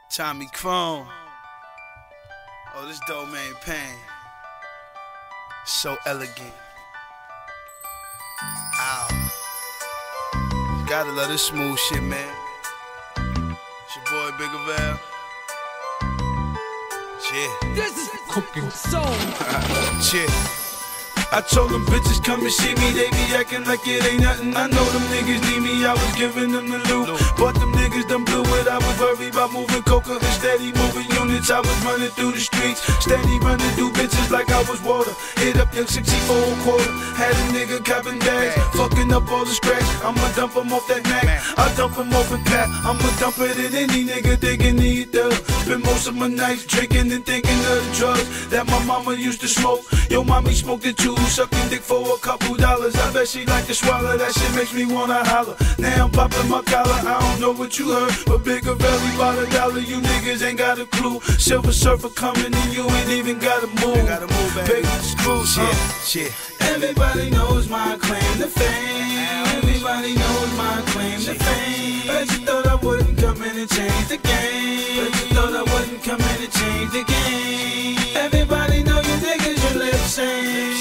Tommy Chrome. Oh, this dope man Pain. So elegant. Ow. Gotta love this smooth shit, man. It's your boy Bigger Val. Yeah. This is cooking soul. Yeah. I told them bitches come and see me, they be acting like it ain't nothing. I know them niggas need me, I was giving them the loot. But them niggas done blew it, I was worried about moving coca and steady moving units. I was running through the streets, steady running through bitches like I was water. Hit up your 64 quarter, had a nigga copping bags, fucking up all the scratch. I'ma dump him off that Mac, I dump him off a Pat. I'ma dump it in any nigga thinking he does. Spend most of my nights drinking and thinking of the drugs that my mama used to smoke. Yo, mommy smoked it too. Sucking dick for a couple dollars. I bet she like to swallow. That shit makes me wanna holler. Now I'm popping my collar. I don't know what you heard, but Bigger Valley by the dollar. You niggas ain't got a clue. Silver Surfer coming and you ain't even gotta move. Baby, screw shit. Everybody knows my claim to fame. Everybody knows my claim to fame. But you thought I wouldn't come in and change the game. But you thought I wouldn't come in and change the game. Everybody know you niggas, you lip sync.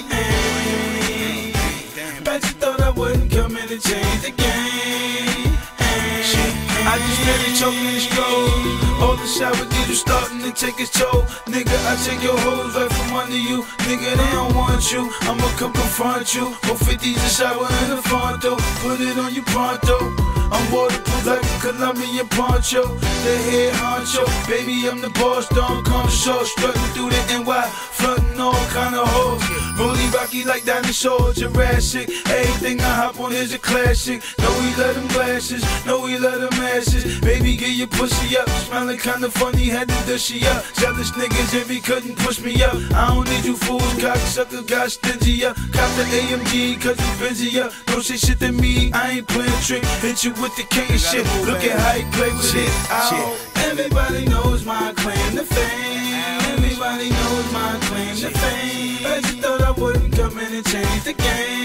Wouldn't come in and change the game. I just really choking and stroll. All the shower needle starting to take its toll. Nigga, I take your hoes right from under you. Nigga, they don't want you. I'ma come confront you. 450's a shower in the front door. Put it on you pronto. I'm waterproof like a Colombian poncho. The head honcho. Baby, I'm the boss. Don't come short. Strutting through the NY. Frontin' all kind of hoes. Rolly rocky like dinosaurs. Jurassic. Everything I hop on is a classic. No, we let them glasses. No, we let them asses. Baby, get your pussy up. Smelling kinda funny. Had to dushy up. Jealous niggas if he couldn't push me up. I don't need you fools. Cocksucker got stingy up. Cop the AMG cause you busy up. Don't say shit to me. I ain't playing trick. Hit you with the king and shit. Look at how he play with it. Everybody knows my claim to fame. Everybody knows my claim to fame. But you thought I wouldn't come in and change the game.